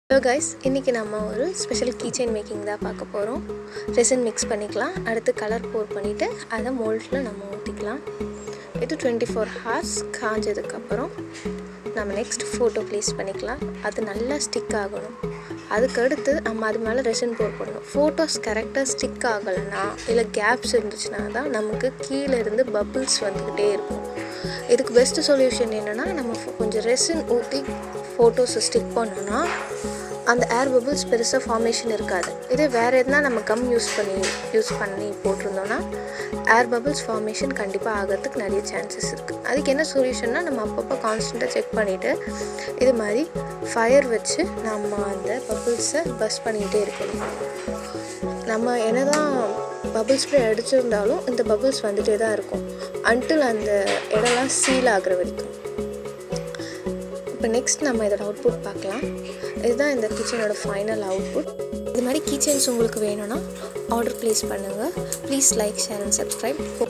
Hello guys, இன்னைக்கு நம்ம ஒரு ஸ்பெஷல் keychain மேக்கிங் தான் பார்க்க போறோம். ரெசின் மிக்ஸ் பண்ணிக்கலாம். அடுத்து கலர் போர் பண்ணிட்டு அத மோல்ட்ல நம்ம ஊத்திக்கலாம். இது 24 hours காஞ்சதுக்கு அப்புறம் நம்ம நெக்ஸ்ட் போட்டோ ப்ளேஸ் பண்ணிக்கலாம். அது நல்லா ஸ்டிக் ஆகணும். அதுக்கு அடுத்து நம்ம அது மேல ரெசின் போர் பண்ணனும். போட்டோஸ் கரெக்ட்டா ஸ்டிக் ஆகலனா இல்ல கேப்ஸ் இருந்துச்சுனா தான் நமக்கு கீழ இருந்து பபிள்ஸ் வந்துட்டே இருக்கும். இதுக்கு பெஸ்ட் சொல்யூஷன் என்னன்னா நம்ம கொஞ்சம் ரெசின் ஊத்தி போட்டோஸ் ஸ்டிக் பண்ணனும்னா அந்த ஏர் பபிள்ஸ் பெருசா ஃபார்மேஷன் இருக்காது. இதே வேற எதனா நம்ம கம் யூஸ் பண்ணி போட்றோம்னா ஏர் பபிள்ஸ் ஃபார்மேஷன் கண்டிப்பா ஆகிறதுக்கு நிறைய chances இருக்கு. அதுக்கு என்ன சொல்யூஷன்னா நம்ம அப்பப்ப கான்ஸ்டன்ட்டா செக் பண்ணிட்டு இது மாதிரி ஃபயர் வச்சு நம்ம அந்த பபிள்ஸை பஸ் பண்ணிட்டே இருக்கணும். நம்ம என்னதான் பபிள் ஸ்ப்ரே அடிச்சிருந்தாலும் இந்த பபிள்ஸ் வந்துட்டே தான் இருக்கும் until அந்த இடம்லாம் சீல் ஆகுற வரைக்கும். இப்போ நெக்ஸ்ட் நம்ம இதோட அவுட்புட் பார்க்கலாம். இதுதான் இந்த keychainோட ஃபைனல் அவுட்புட். இது மாதிரி keychains உங்களுக்கு வேணும்னா ஆர்டர் ப்ளேஸ் பண்ணுங்க. Please like, share and subscribe.